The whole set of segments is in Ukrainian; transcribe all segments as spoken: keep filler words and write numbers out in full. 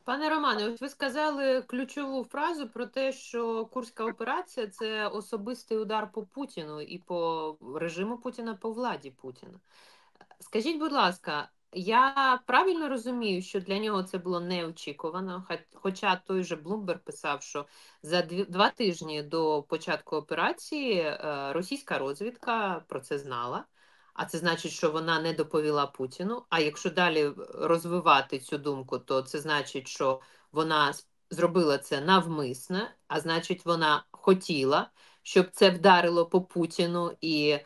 Пане Романе, ось ви сказали ключову фразу про те, що Курська операція це особистий удар по Путіну і по режиму Путіна, по владі Путіна. Скажіть, будь ласка, я правильно розумію, що для нього це було неочікувано, хоча той же Блумберг писав, що за дві, два тижні до початку операції е, російська розвідка про це знала, а це значить, що вона не доповіла Путіну. А якщо далі розвивати цю думку, то це значить, що вона зробила це навмисне, а значить, вона хотіла, щоб це вдарило по Путіну і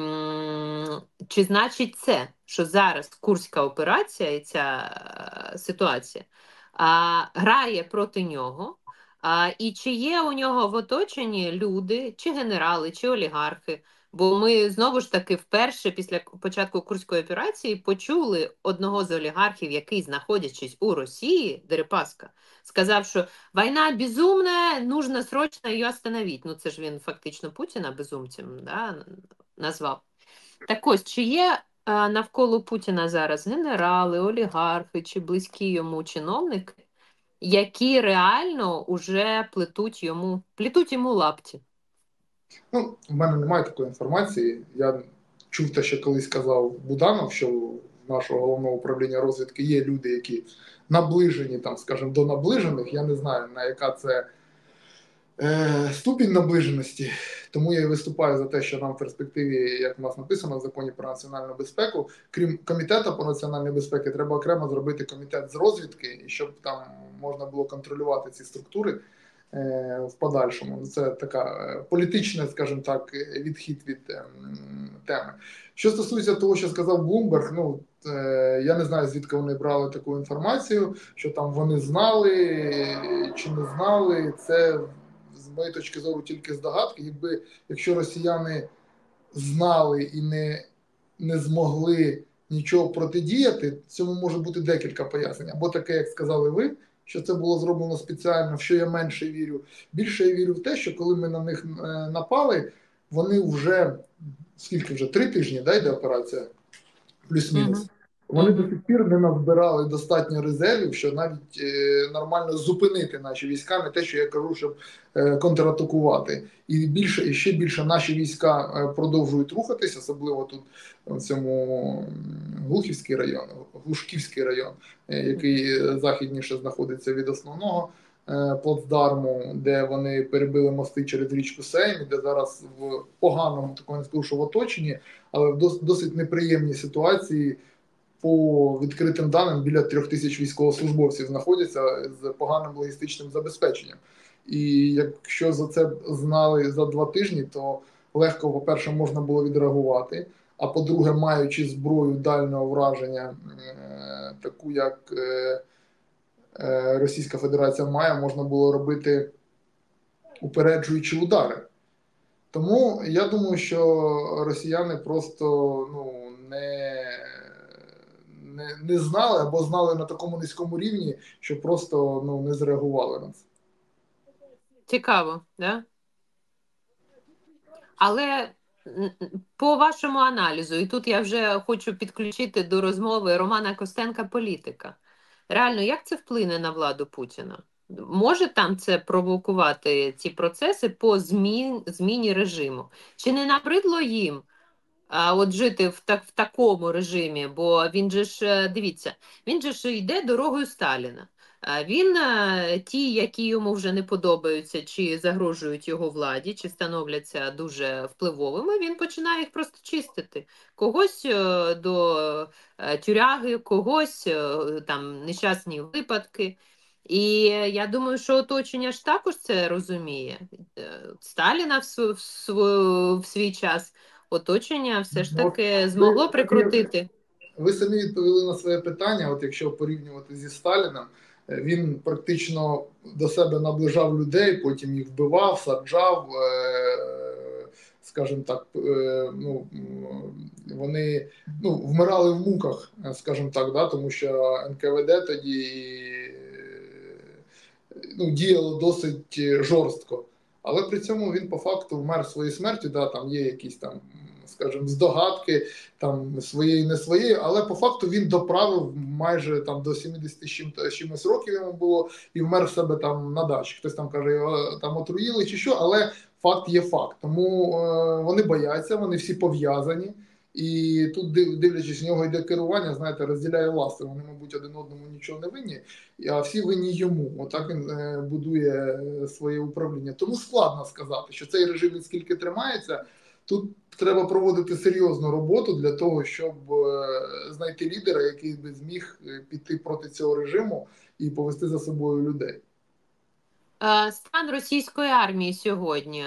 чи значить це, що зараз Курська операція і ця е, ситуація а, грає проти нього? А, і чи є у нього в оточенні люди, чи генерали, чи олігархи? Бо ми знову ж таки вперше після початку Курської операції почули одного з олігархів, який, знаходячись у Росії, Дерипаска, сказав, що війна безумна, нужно срочно її остановити. Ну це ж він фактично Путіна безумцем, да, назвав. Так ось, чи є а, навколо Путіна зараз генерали, олігархи чи близькі йому чиновники, які реально уже плетуть йому, плетуть йому лапті? Ну, в мене немає такої інформації. Я чув те, що колись казав Буданов, що в нашого головного управління розвідки є люди, які наближені, там, скажімо, до наближених. Я не знаю, на яка це е, ступінь наближеності. Тому я і виступаю за те, що нам в перспективі, як у нас написано в законі про національну безпеку, крім комітету по національній безпеці, треба окремо зробити комітет з розвідки, і щоб там можна було контролювати ці структури в подальшому. Це така політична, скажімо так, відхід від теми. Що стосується того, що сказав Блумберг, ну, я не знаю, звідки вони брали таку інформацію, що там вони знали чи не знали. Це, з моєї точки зору, тільки здогадки. Якби, якщо росіяни знали і не, не змогли нічого протидіяти, цьому може бути декілька пояснень. Або таке, як сказали ви, що це було зроблено спеціально, в що я менше вірю. Більше я вірю в те, що коли ми на них напали, вони вже, скільки вже, три тижні, да, йде операція? Плюс-мінус. Uh-huh. Вони uh-huh. до сих пір не назбирали достатньо резервів, щоб навіть е, нормально зупинити наші війська, не те, що я кажу, щоб е, контратакувати. І більше, і ще більше наші війська е, продовжують рухатись, особливо тут в цьому Глухівський район, Глушківський район, е, який західніше знаходиться від основного е, плацдарму, де вони перебили мости через річку Сейм, де зараз в поганому, такому не скажу, що в оточенні, але в дос, досить неприємній ситуації. По відкритим даним, біля трьох тисяч військовослужбовців знаходяться з поганим логістичним забезпеченням. І якщо за це знали за два тижні, то легко, по-перше, можна було відреагувати, а по-друге, маючи зброю дальнього враження, е- таку як е- е- Російська Федерація має, можна було робити упереджуючі удари. Тому я думаю, що росіяни просто ну, не... Не, не знали або знали на такому низькому рівні, що просто ну, не зреагували на це. Цікаво, да? Але по вашому аналізу, і тут я вже хочу підключити до розмови Романа Костенка політика. Реально, як це вплине на владу Путіна? Може там це провокувати ці процеси по змін, зміні режиму? Чи не набридло їм а от жити в так в такому режимі, бо він же ж, дивіться, він же ж йде дорогою Сталіна. Він, ті, які йому вже не подобаються, чи загрожують його владі, чи становляться дуже впливовими, він починає їх просто чистити. Когось до тюряги, когось там нещасні випадки. І я думаю, що оточення ж також це розуміє. Сталіна в, в, в, в свій час оточення все ж таки змогло прикрутити. Ви самі відповіли на своє питання, от якщо порівнювати зі Сталіном, він практично до себе наближав людей, потім їх вбивав, саджав, скажімо так, ну, вони ну, вмирали в муках, скажімо так, да, тому що ен ка ве де тоді ну, діяло досить жорстко. Але при цьому він по факту вмер своєю смертю, да, там є якісь там скажімо, здогадки там своєї, не своєї, але по факту він доправив майже там до сімдесят чимось років йому було і вмер в себе там на дачі. Хтось там каже, його там отруїли чи що, але факт є факт. Тому е, вони бояться, вони всі пов'язані. І тут, дивлячись, в нього йде керування, знаєте, розділяє власти. Вони, мабуть, один одному нічого не винні, а всі винні йому. Отак він е, будує своє управління. Тому складно сказати, що цей режим він скільки тримається. Тут треба проводити серйозну роботу для того, щоб е, знайти лідера, який би зміг піти проти цього режиму і повести за собою людей. Стан російської армії сьогодні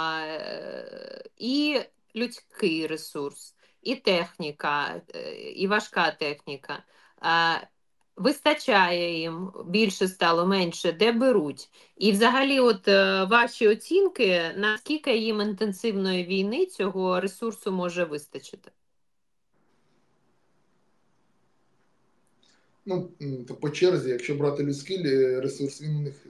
і людський ресурс, і техніка, і важка техніка. Вистачає їм, більше стало, менше, де беруть? І взагалі от ваші оцінки, наскільки їм інтенсивної війни цього ресурсу може вистачити? Ну, то по черзі, якщо брати людський ресурс, він у них,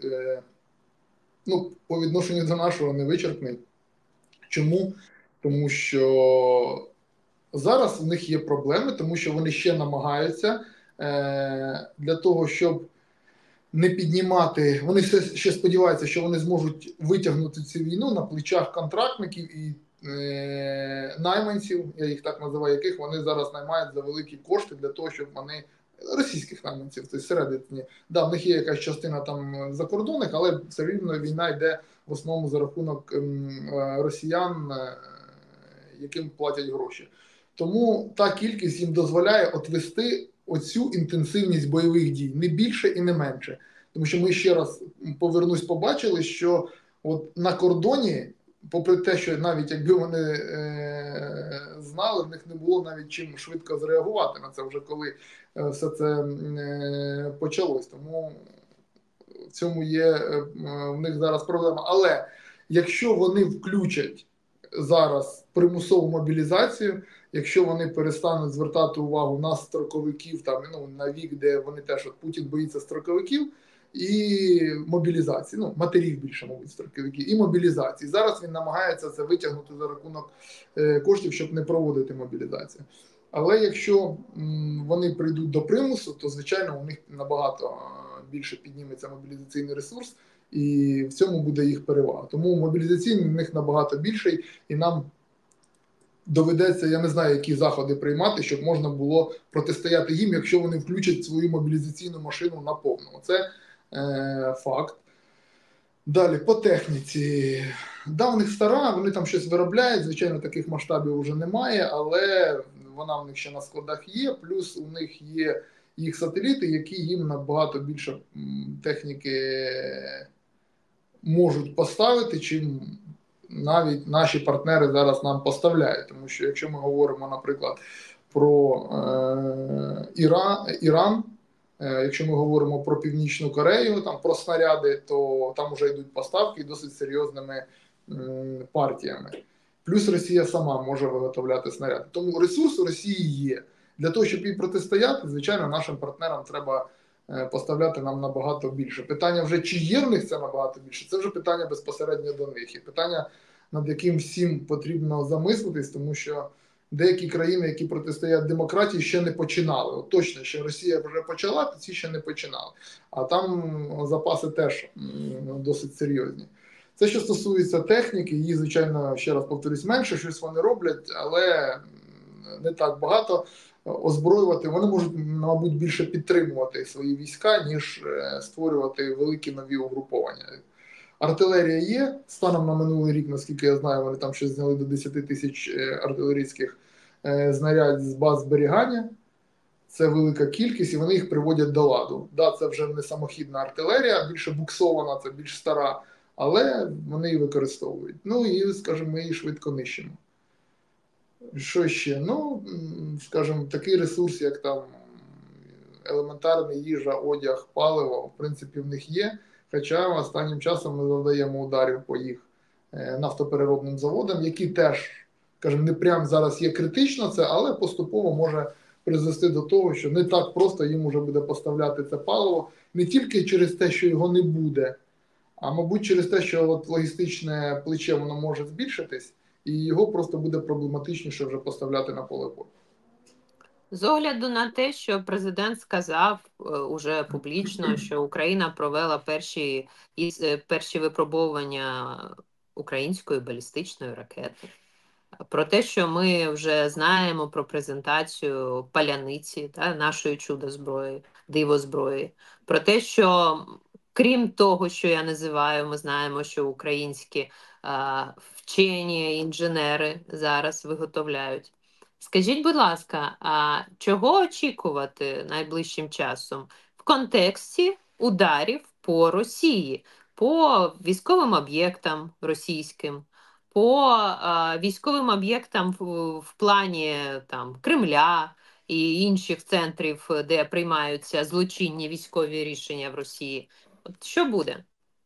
ну, по відношенню до нашого не вичерпний. Чому? Тому що зараз в них є проблеми, тому що вони ще намагаються е, для того, щоб не піднімати, вони все ще сподіваються, що вони зможуть витягнути цю війну на плечах контрактників і е, найманців, я їх так називаю, яких вони зараз наймають за великі кошти для того, щоб вони, російських найманців, тобто середині, да, в них є якась частина там закордонних, але все рівно війна йде в основному за рахунок е, росіян, е, яким платять гроші. Тому та кількість їм дозволяє отвести оцю інтенсивність бойових дій, не більше і не менше. Тому що ми ще раз повернусь, побачили, що от на кордоні, попри те, що навіть якби вони е, знали, в них не було навіть чим швидко зреагувати на це, вже коли е, все це е, почалось. Тому в цьому є е, в них зараз проблема. Але якщо вони включать зараз примусову мобілізацію, якщо вони перестануть звертати увагу на строковиків, там, ну, на вік, де вони теж, от Путін боїться строковиків, і мобілізації, ну, матерів більше, мабуть, строковиків, і мобілізації. Зараз він намагається це витягнути за рахунок е, коштів, щоб не проводити мобілізацію. Але якщо м, вони прийдуть до примусу, то, звичайно, у них набагато більше підніметься мобілізаційний ресурс, і в цьому буде їх перевага. Тому мобілізаційний в них набагато більший, і нам доведеться, я не знаю, які заходи приймати, щоб можна було протистояти їм, якщо вони включать свою мобілізаційну машину наповну. Це е, факт. Далі, по техніці. Да, в них стара, вони там щось виробляють, звичайно, таких масштабів вже немає, але вона в них ще на складах є, плюс у них є їх сателіти, які їм набагато більше техніки можуть поставити, чим навіть наші партнери зараз нам поставляють. Тому що якщо ми говоримо, наприклад, про е, Іра, Іран, е, якщо ми говоримо про Північну Корею, там, про снаряди, то там вже йдуть поставки досить серйозними е, партіями. Плюс Росія сама може виготовляти снаряди. Тому ресурс у Росії є. Для того, щоб їй протистояти, звичайно, нашим партнерам треба поставляти нам набагато більше. Питання вже, чи є в них це набагато більше, це вже питання безпосередньо до них. І питання, над яким всім потрібно замислитись, тому що деякі країни, які протистоять демократії, ще не починали. От точно, що Росія вже почала, то ці ще не починали. А там запаси теж досить серйозні. Це, що стосується техніки, її, звичайно, ще раз повторюсь, менше, щось вони роблять, але не так багато. Озброювати, вони можуть, мабуть, більше підтримувати свої війська, ніж створювати великі нові угруповання. Артилерія є, станом на минулий рік, наскільки я знаю, вони там щось зняли до десять тисяч артилерійських знарядь з баз зберігання. Це велика кількість, і вони їх приводять до ладу. Да, це вже не самохідна артилерія, більше буксована, це більш стара, але вони її використовують. Ну і, скажімо, ми її швидко нищимо. Що ще? Ну, скажімо, такий ресурс, як там елементарна їжа, одяг, паливо, в принципі, в них є. Хоча останнім часом ми завдаємо ударів по їх нафтопереробним заводам, які теж, скажімо, не прямо зараз є критично це, але поступово може призвести до того, що не так просто їм уже буде поставляти це паливо, не тільки через те, що його не буде, а, мабуть, через те, що от логістичне плече воно може збільшитись, і його просто буде проблематичніше вже поставляти на поле бою. З огляду на те, що президент сказав е, уже публічно, що Україна провела перші, із, е, перші випробовування української балістичної ракети, про те, що ми вже знаємо про презентацію паляниці та нашої чудо-зброї, диво-зброї, про те, що крім того, що я називаю, ми знаємо, що українські а, вчені інженери зараз виготовляють. Скажіть, будь ласка, а чого очікувати найближчим часом в контексті ударів по Росії, по військовим об'єктам російським? По а, військовим об'єктам в, в плані там Кремля і інших центрів, де приймаються злочинні військові рішення в Росії. От що буде?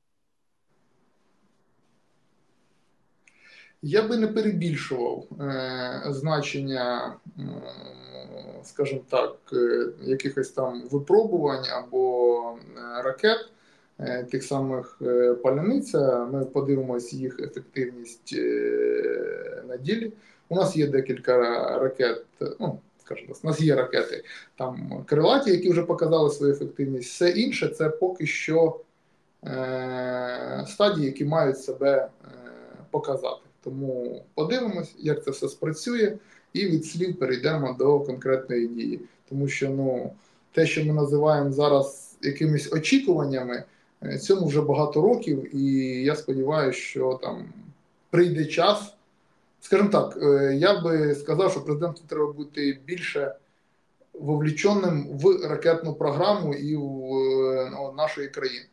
Я би не перебільшував е, значення, е, скажімо так, е, якихось там випробувань або е, ракет, е, тих самих е, паляниця. Ми подивимось їх ефективність е, на ділі. У нас є декілька ракет, ну, скажімо, у нас є ракети там крилаті, які вже показали свою ефективність. Все інше це поки що е, стадії, які мають себе е, показати. Тому подивимось, як це все спрацює, і від слів перейдемо до конкретної дії. Тому що ну, те, що ми називаємо зараз якимись очікуваннями, е, цьому вже багато років, і я сподіваюся, що там прийде час. Скажімо так, е, я би сказав, що президенту треба бути більше вовліченим в ракетну програму і в е, ну, нашої країни.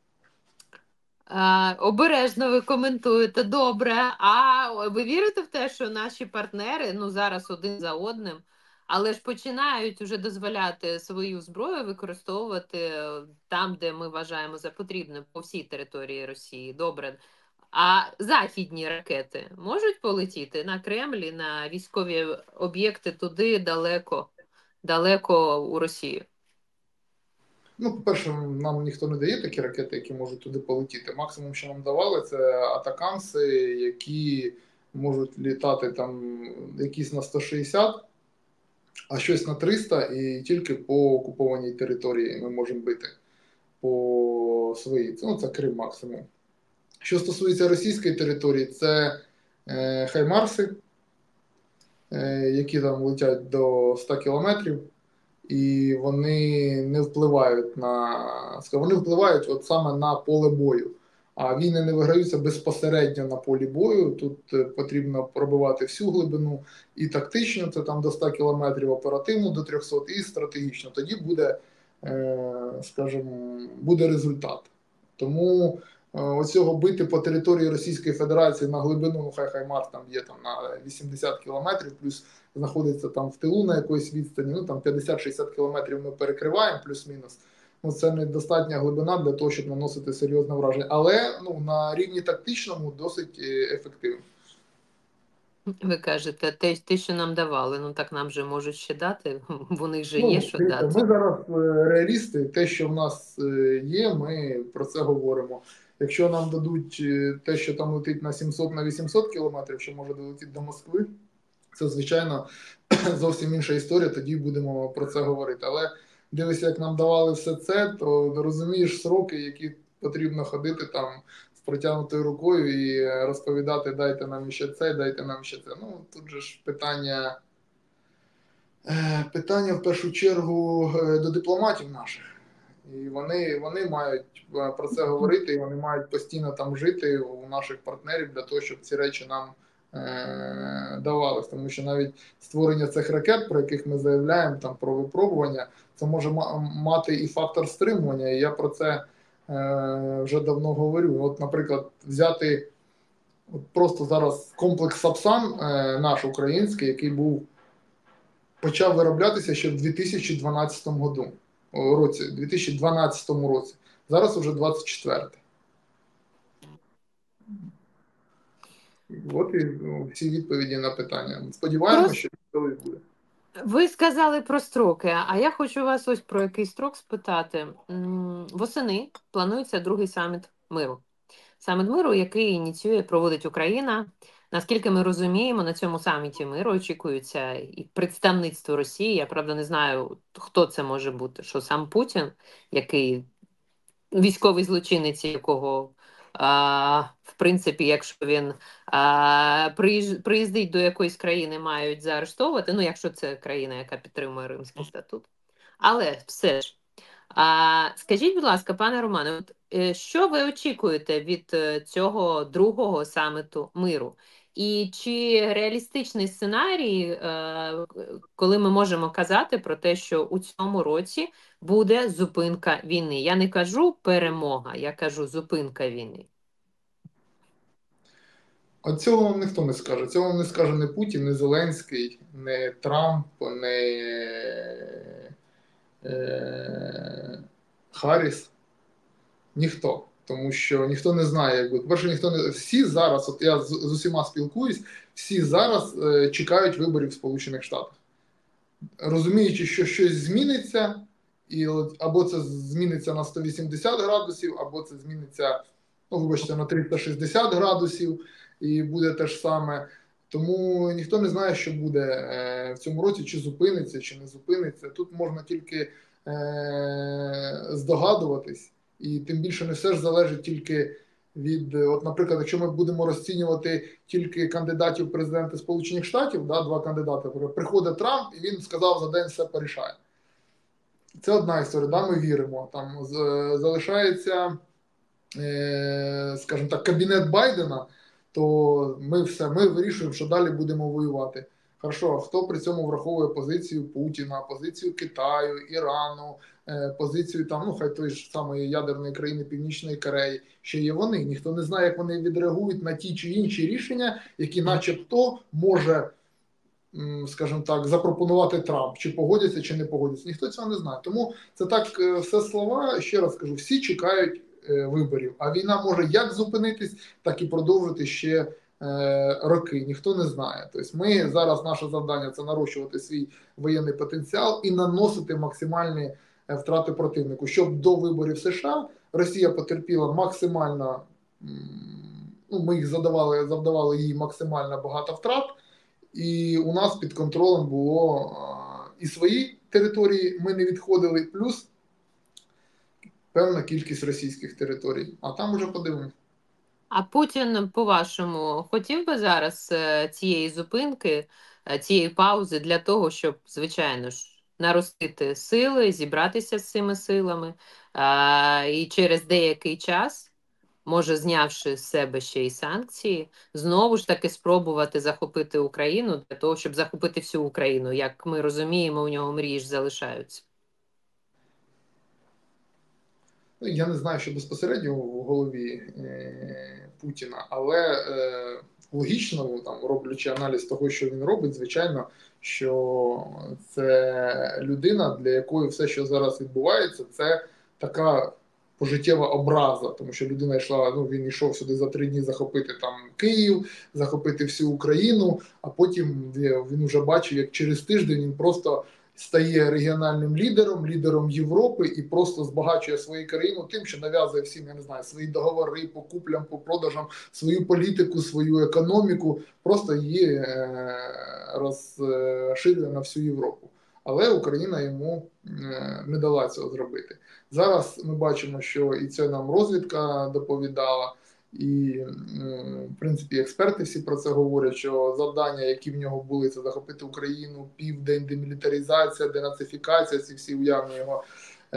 А, обережно ви коментуєте, добре. А ви вірите в те, що наші партнери, ну зараз один за одним, але ж починають вже дозволяти свою зброю використовувати там, де ми вважаємо за потрібне, по всій території Росії. Добре. А західні ракети можуть полетіти на Кремль і на військові об'єкти туди далеко, далеко у Росію? Ну, по-перше, нам ніхто не дає такі ракети, які можуть туди полетіти. Максимум, що нам давали, це атакамси, які можуть літати там якісь на сто шістдесят, а щось на триста, і тільки по окупованій території ми можемо бити по своїй. Ну, це Крим максимум. Що стосується російської території, це е, хаймарси, е, які там летять до ста кілометрів. І вони не впливають на вони впливають от саме на поле бою. А війни не виграються безпосередньо на полі бою. Тут потрібно пробивати всю глибину і тактично, це там до ста кілометрів, оперативно до трьохсот і стратегічно. Тоді буде, скажімо, буде результат. Тому оцього бити по території Російської Федерації на глибину, ну хай Хаймарс там є там на вісімдесят кілометрів, плюс знаходиться там в тилу на якоїсь відстані, ну там п'ятдесят-шістдесят кілометрів ми перекриваємо, плюс-мінус. Ну, це недостатня глибина для того, щоб наносити серйозне враження. Але ну, на рівні тактичному досить ефективно. Ви кажете, те, те, що нам давали, ну так нам же можуть ще дати, в них же Ну, є що дивіться, дати. ми зараз реалісти, те, що в нас є, ми про це говоримо. Якщо нам дадуть те, що там летить на сімсот на вісімсот кілометрів, що може долетіти до Москви, це, звичайно, зовсім інша історія, тоді будемо про це говорити. Але дивися, як нам давали все це, то розумієш сроки, які потрібно ходити там з протягнутою рукою і розповідати, дайте нам ще це, дайте нам ще це. Ну, тут же ж питання, питання в першу чергу до дипломатів наших. І вони, вони мають про це говорити, і вони мають постійно там жити у наших партнерів для того, щоб ці речі нам е, давалися. Тому що навіть створення цих ракет, про яких ми заявляємо, там про випробування, це може мати і фактор стримування. І я про це е, вже давно говорю. От, наприклад, взяти от просто зараз комплекс Сапсан, е, наш український, який був почав вироблятися ще в дві тисячі дванадцятому году. Році, дві тисячі дванадцятому році. Зараз уже двадцять четвертий. От і ну, всі відповіді на питання. Сподіваємося, Просто що колись буде. ви сказали про строки, а я хочу вас ось про який строк спитати. Восени планується другий саміт миру. Саміт миру, який ініціює, проводить Україна Наскільки ми розуміємо, на цьому саміті миру очікується і представництво Росії. Я правда не знаю, хто це може бути. Що сам Путін, який військовий злочинець, якого а, в принципі, якщо він а, приїж- приїздить до якоїсь країни, мають заарештовувати. Ну, якщо це країна, яка підтримує Римський статут. Але все ж. А, скажіть, будь ласка, пане Романе, от, е, що ви очікуєте від е, цього другого саміту миру? І чи реалістичний сценарій, е, коли ми можемо казати про те, що у цьому році буде зупинка війни? Я не кажу перемога, я кажу зупинка війни. А цього вам ніхто не скаже. Цього вам не скаже не Путін, не Зеленський, не Трамп, не е, Харріс. Ніхто. Тому що ніхто не знає, якби. По-перше, ніхто не. Всі зараз, от я з, з усіма спілкуюсь, всі зараз е, чекають виборів в Сполучених Штатах. Розуміючи, що щось зміниться, і от, або це зміниться на сто вісімдесят градусів, або це зміниться, ну, вибачте, на триста шістдесят градусів, і буде те ж саме. Тому ніхто не знає, що буде е, в цьому році, чи зупиниться, чи не зупиниться. Тут можна тільки е, здогадуватись, і тим більше не все ж залежить тільки від, от, наприклад, якщо ми будемо розцінювати тільки кандидатів в президенти Сполучених Штатів, да, два кандидати, приходить Трамп, і він сказав, за день все порішає. Це одна історія, да, ми віримо. Там залишається, е, скажімо так, кабінет Байдена, то ми все, ми вирішуємо, що далі будемо воювати. Хорошо, а хто при цьому враховує позицію Путіна, позицію Китаю, Ірану, позицію там, ну хай той ж самої ядерної країни Північної Кореї, ще є вони. Ніхто не знає, як вони відреагують на ті чи інші рішення, які начебто може, скажімо так, запропонувати Трамп, чи погодяться, чи не погодяться. Ніхто цього не знає. Тому це так все слова, ще раз кажу, всі чекають виборів, а війна може як зупинитись, так і продовжити ще роки, ніхто не знає. Тобто ми зараз, наше завдання це нарощувати свій воєнний потенціал і наносити максимальні втрати противнику. Щоб до виборів США Росія потерпіла максимально, ну, ми їх задавали, завдавали їй максимально багато втрат, і у нас під контролем було і свої території, ми не відходили, плюс певна кількість російських територій. А там уже подивимось. А Путін, по-вашому, хотів би зараз е, цієї зупинки, е, цієї паузи для того, щоб, звичайно ж, наростити сили, зібратися з цими силами, а, і через деякий час, може, знявши з себе ще й санкції, знову ж таки спробувати захопити Україну для того, щоб захопити всю Україну. Як ми розуміємо, у нього мрії ж залишаються. Ну, я не знаю, що безпосередньо в голові е, Путіна, але е, логічно, там, роблячи аналіз того, що він робить, звичайно, що це людина, для якої все, що зараз відбувається, це така пожиттєва образа, тому що людина йшла, ну він йшов сюди за три дні захопити там Київ, захопити всю Україну, а потім він вже бачив, як через тиждень він просто стає регіональним лідером, лідером Європи і просто збагачує свою країну тим, що нав'язує всім, я не знаю, свої договори по куплям, по продажам, свою політику, свою економіку, просто її е, розширює на всю Європу. Але Україна йому не дала цього зробити. Зараз ми бачимо, що і це нам розвідка доповідала, і, в принципі, експерти всі про це говорять, що завдання, які в нього були, це захопити Україну, південь, демілітаризація, денацифікація, ці всі уявні його,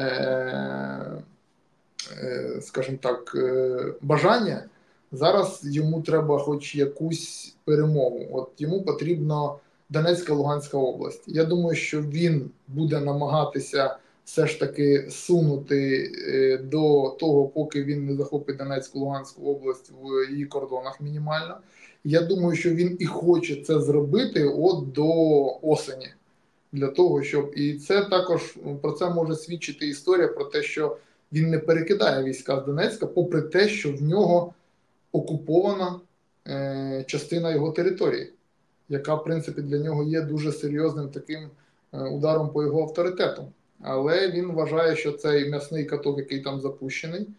скажімо так, бажання. Зараз йому треба хоч якусь перемогу. От йому потрібно Донецька, Луганська область. Я думаю, що він буде намагатися все ж таки сунути до того, поки він не захопить Донецьку, Луганську область в її кордонах мінімально. Я думаю, що він і хоче це зробити от до осені. Для того, щоб... І це також, про це може свідчити історія про те, що він не перекидає війська з Донецька, попри те, що в нього окупована е, частина його території, яка, в принципі, для нього є дуже серйозним таким е, ударом по його авторитету. Але він вважає, що цей м'ясний каток, який там запущений,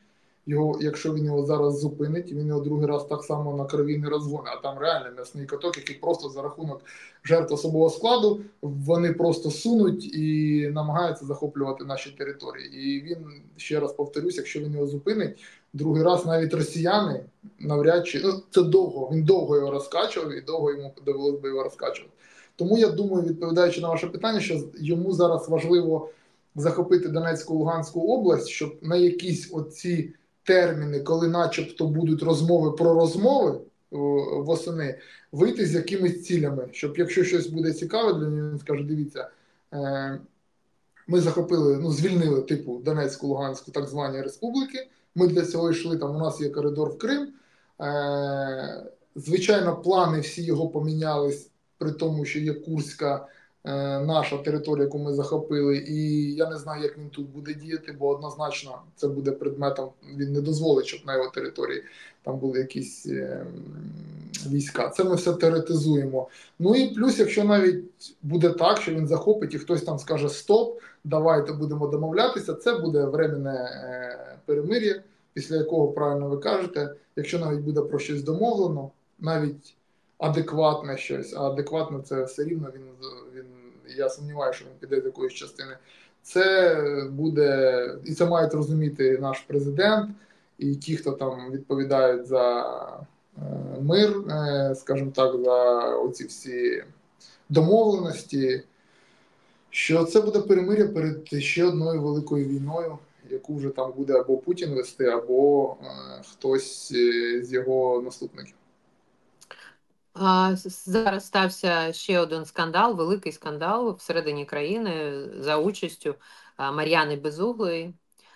його, якщо він його зараз зупинить, він його другий раз так само на крові не розгоне. А там реально м'ясний каток, який просто за рахунок жертв особового складу вони просто сунуть і намагаються захоплювати наші території. І він, ще раз повторюсь, якщо він його зупинить, другий раз навіть росіяни навряд чи ну, це довго. Він довго його розкачував і довго йому довелося би його розкачувати. Тому я думаю, відповідаючи на ваше питання, що йому зараз важливо захопити Донецьку Луганську область, щоб на якісь оці терміни, коли начебто будуть розмови про розмови восени, вийти з якимись цілями, щоб якщо щось буде цікаве для нього, він скаже, дивіться, е, ми захопили, ну, звільнили типу Донецьку, Луганську, так звані республіки, ми для цього йшли, там у нас є коридор в Крим, е, звичайно, плани всі його помінялись, при тому, що є Курська, наша територія, яку ми захопили, і я не знаю, як він тут буде діяти, бо однозначно це буде предметом, він не дозволить, щоб на його території там були якісь е, війська. Це ми все теоретизуємо. Ну і плюс, якщо навіть буде так, що він захопить і хтось там скаже стоп, давайте будемо домовлятися, це буде временне е, перемир'я, після якого, правильно ви кажете, якщо навіть буде про щось домовлено, навіть адекватне щось, а адекватне це все рівно він, він я сумніваюся, що він піде з якоїсь частини. Це буде, і це мають розуміти наш президент, і ті, хто там відповідають за е, мир, е, скажімо так, за оці всі домовленості, що це буде перемир'я перед ще одною великою війною, яку вже там буде або Путін вести, або е, хтось з його наступників. Зараз стався ще один скандал, великий скандал всередині країни за участю Мар'яни Безуглої.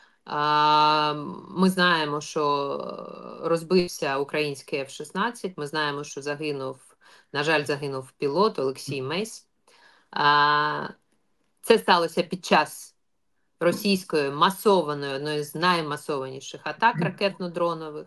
Ми знаємо, що розбився український еф шістнадцять, ми знаємо, що загинув, на жаль, загинув пілот Олексій Месь. Це сталося під час російської масованої, одної з наймасованіших атак ракетно-дронових.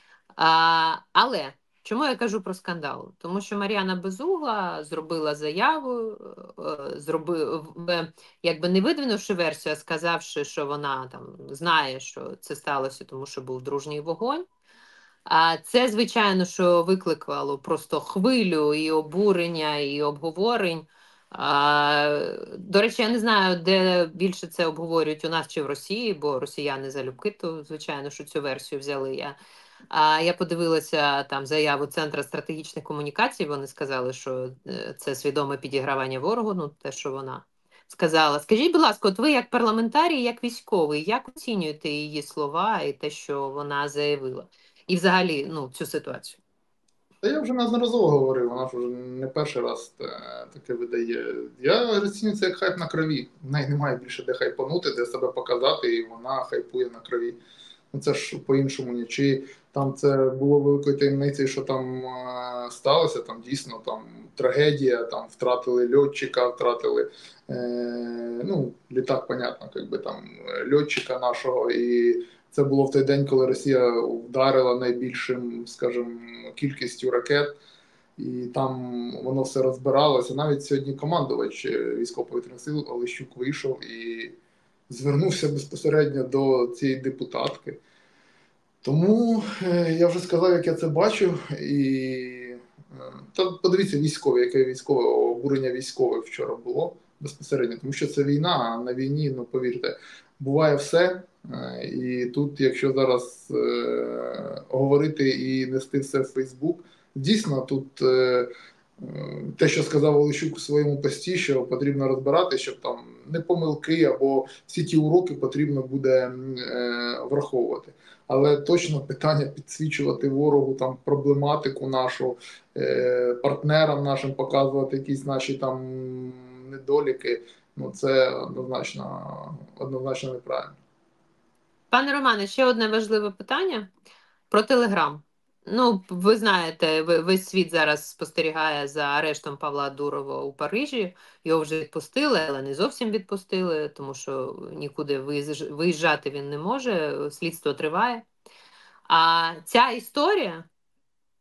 Але чому я кажу про скандал? Тому що Мар'яна Безугла зробила заяву, зробив, якби не видвинувши версію, а сказавши, що вона там знає, що це сталося, тому що був дружній вогонь. А це, звичайно, що викликало просто хвилю і обурення, і обговорень. А, до речі, я не знаю, де більше це обговорюють у нас чи в Росії, бо росіяни залюбки, то, звичайно, що цю версію взяли. Я А я подивилася там заяву Центру стратегічних комунікацій. Вони сказали, що це свідоме підігравання ворогу, ну те, що вона сказала. Скажіть, будь ласка, от ви як парламентарій, як військовий, як оцінюєте її слова і те, що вона заявила? І взагалі, ну, цю ситуацію? Та я вже неодноразово говорив, вона ж вже не перший раз таке видає. Я розцінюю це як хайп на крові. В неї немає більше де хайпанути, де себе показати, і вона хайпує на крові. Ну це ж по-іншому ні. Чи там це було великою таємницею, що там е, сталося, там дійсно там трагедія, там втратили льотчика, втратили е, ну, літак, понятно, якби там льотчика нашого. І це було в той день, коли Росія вдарила найбільшим, скажімо, кількістю ракет. І там воно все розбиралося. Навіть сьогодні командувач військово-повітряних сил Олещук вийшов і звернувся безпосередньо до цієї депутатки. Тому е, я вже сказав, як я це бачу. І е, та подивіться, військові, яке військове обурення військових вчора було безпосередньо, тому що це війна, а на війні, ну повірте, буває все. Е, і тут, якщо зараз е, говорити і нести все в Фейсбук, дійсно тут е, те, що сказав Олещук у своєму пості, що потрібно розбирати, щоб там не помилки або всі ті уроки потрібно буде е, враховувати. Але точно питання підсвічувати ворогу там проблематику нашу, е, партнерам нашим показувати якісь наші там недоліки, ну це однозначно, однозначно неправильно. Пане Романе, ще одне важливе питання про Телеграм. Ну, ви знаєте, весь світ зараз спостерігає за арештом Павла Дурова у Парижі. Його вже відпустили, але не зовсім відпустили, тому що нікуди виїжджати він не може, слідство триває. А ця історія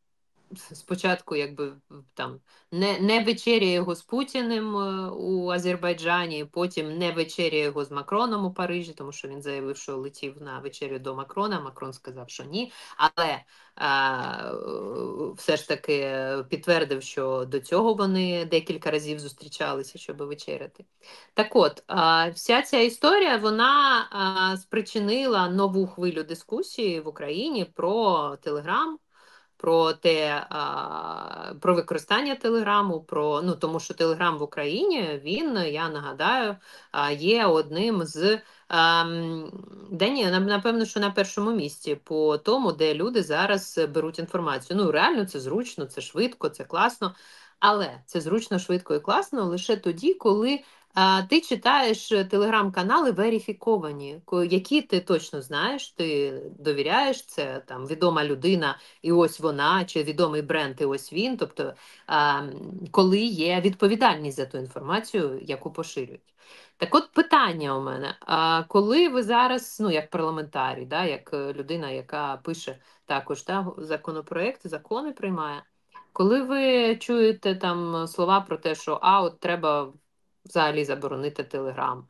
спочатку якби там не, не вечеряє його з Путіним е, у Азербайджані, потім не вечеряє його з Макроном у Парижі, тому що він заявив, що летів на вечерю до Макрона. Макрон сказав, що ні. Але а, все ж таки підтвердив, що до цього вони декілька разів зустрічалися, щоб вечеряти. Так от, а, вся ця історія, вона а, спричинила нову хвилю дискусії в Україні про Телеграм, про те, а, про використання Телеграму, про, ну, тому що Телеграм в Україні, він, я нагадаю, а, є одним з, а, де ні, напевно, що на першому місці по тому, де люди зараз беруть інформацію. Ну, реально, це зручно, це швидко, це класно, але це зручно, швидко і класно лише тоді, коли а, ти читаєш телеграм-канали верифіковані, ко- які ти точно знаєш, ти довіряєш, це там відома людина, і ось вона, чи відомий бренд, і ось він. Тобто, а, коли є відповідальність за ту інформацію, яку поширюють. Так от питання у мене: а коли ви зараз, ну як парламентарій, да, як е, людина, яка пише також да, законопроекти, закони приймає, коли ви чуєте там слова про те, що а от треба взагалі заборонити Телеграм,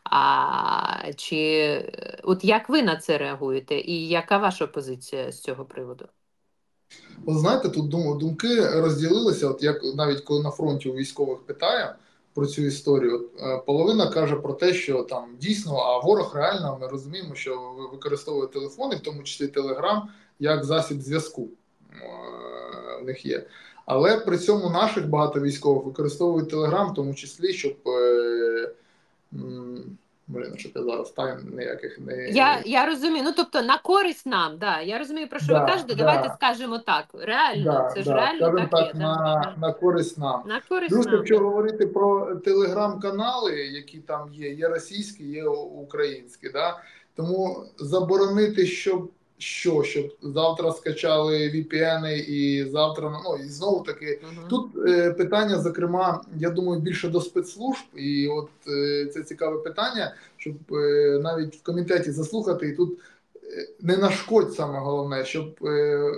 а чи е, от як ви на це реагуєте, і яка ваша позиція з цього приводу? От знаєте, тут дум- думки розділилися. От як навіть коли на фронті у військових питає про цю історію, от, е, половина каже про те, що там дійсно, а ворог реально, ми розуміємо, що ви- використовує телефони, в тому числі Телеграм, як засіб зв'язку. Е, В них є. Але при цьому наших багато військових використовують Телеграм, в тому числі, щоб. Е, м, Блін, що ти зараз тайн ніяких Я, не. я розумію, ну тобто на користь нам, да. Я розумію, про що ви Да, кажете. Давайте да. скажемо так. Реально, Да, це ж да, реально скажімо так так, є, да. на, Мгм. на користь нам. На користь Плюс, нам, якщо да. говорити про телеграм-канали, які там є, є російські, є українські, да? Тому заборонити, щоб що, щоб завтра скачали ві пі ен і завтра, ну і знову таки, Угу. тут е, питання, зокрема, я думаю, більше до спецслужб, і от е, це цікаве питання, щоб е, навіть в комітеті заслухати, і тут е, не нашкодь саме головне, щоб. Е,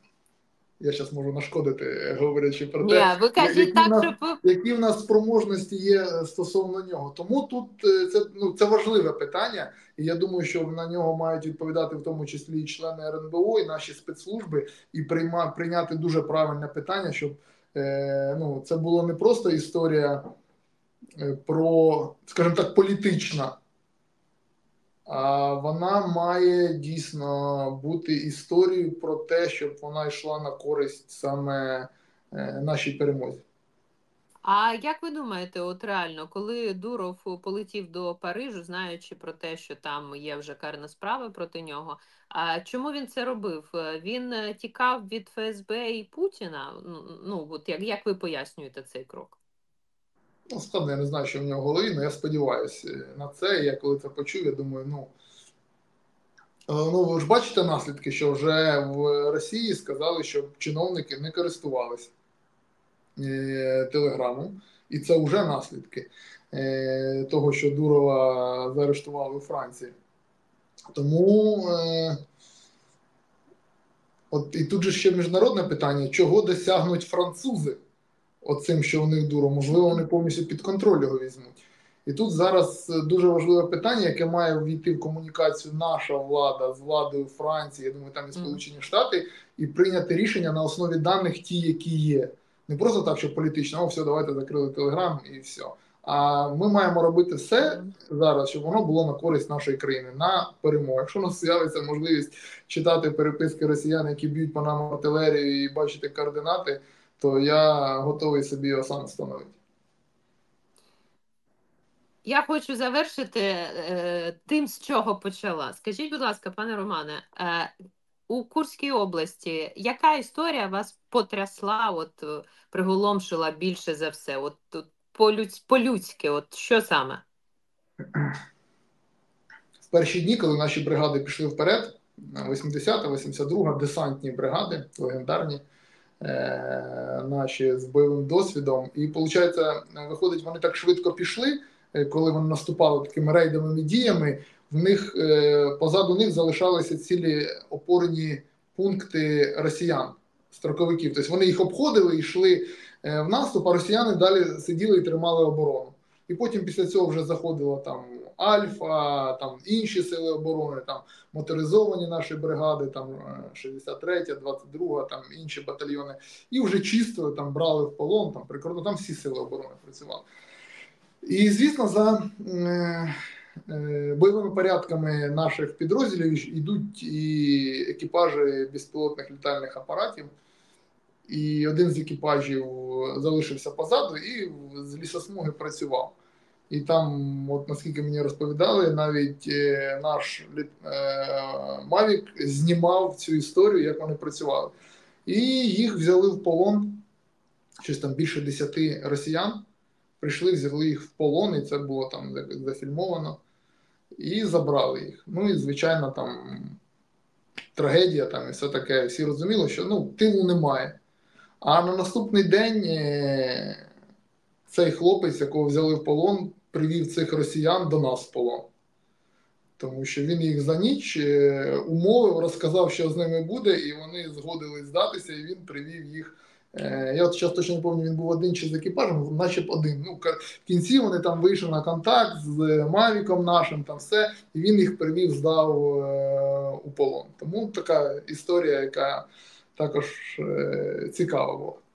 я зараз можу нашкодити, говорячи про Ні, те, ви кажіть які в так, нас щоб ви- які в нас спроможності є стосовно нього. Тому тут е, це ну це важливе питання, і я думаю, що на нього мають відповідати в тому числі і члени ер ен бе о, і наші спецслужби, і прийма, прийняти дуже правильне питання, щоб е, ну це було не просто історія е, про, скажімо так, політична. А вона має дійсно бути історією про те, щоб вона йшла на користь саме е, нашій перемозі. А як ви думаєте, от реально, коли Дуров полетів до Парижу, знаючи про те, що там є вже карна справа проти нього, а чому він це робив? Е, Він е, тікав від еф ес бе і Путіна? Ну, ну от як, як ви пояснюєте цей крок? Ну, складно, я не знаю, що в нього в голові, але я сподіваюся на це. Я коли це почув, я думаю, ну. е, Ну, ви ж бачите наслідки, що вже в Росії сказали, щоб чиновники не користувалися е, телеграмом, і це вже наслідки е, того, що Дурова заарештували у Франції. Тому е, От і тут же ще міжнародне питання, чого досягнуть французи оцим, що у них дуро, можливо, вони повністю під контроль його візьмуть. І тут зараз дуже важливе питання, яке має ввійти в комунікацію наша влада з владою Франції, я думаю, там і Мгм. Сполучені Штати, і прийняти рішення на основі даних ті, які є. Не просто так, що політично, о, все, давайте закрили Телеграм і все. А ми маємо робити все Мгм. зараз, щоб воно було на користь нашої країни, на перемогу. Якщо у нас з'явиться можливість читати переписки росіян, які б'ють по нам артилерію і бачити координати, то я готовий собі його сам встановити. Я хочу завершити е, тим, з чого почала. Скажіть, будь ласка, пане Романе, е, у Курській області яка історія вас потрясла, от е, приголомшила більше за все? От, от по-людсь- по-людськи, от що саме? В перші дні, коли наші бригади пішли вперед, вісімдесята, вісімдесят друга десантні бригади, легендарні, е, наші з бойовим досвідом. І виходить, виходить, вони так швидко пішли, е, коли вони наступали такими рейдовими діями. В них е, позаду них залишалися цілі опорні пункти росіян строковиків. Тобто вони їх обходили і йшли в наступ, а росіяни далі сиділи і тримали оборону. І потім після цього вже заходила там Альфа, там інші сили оборони, там моторизовані наші бригади, там шістдесят третя, двадцять друга, там інші батальйони. І вже чисто там брали в полон, там прикордон, там всі сили оборони працювали. І, звісно, за е, е, бойовими порядками наших підрозділів йдуть і екіпажі безпілотних літальних апаратів. І один з екіпажів залишився позаду і з лісосмуги працював. І там, от наскільки мені розповідали, навіть е, наш е, Мавік знімав цю історію, як вони працювали. І їх взяли в полон, щось там більше десяти росіян. Прийшли, взяли їх в полон, і це було там зафільмовано. І забрали їх. Ну і, звичайно, там трагедія там і все таке. Всі розуміли, що ну, тилу немає. А на наступний день е, цей хлопець, якого взяли в полон, привів цих росіян до нас в полон. Тому що він їх за ніч е, умовив, розказав, що з ними буде, і вони згодились здатися, і він привів їх. Е, я от зараз точно не пам'ятаю, він був один чи з екіпажем, наче б один. Ну, в кінці вони там вийшли на контакт з Мавіком нашим, там все, і він їх привів, здав е, у полон. Тому така історія, яка також е, цікава була.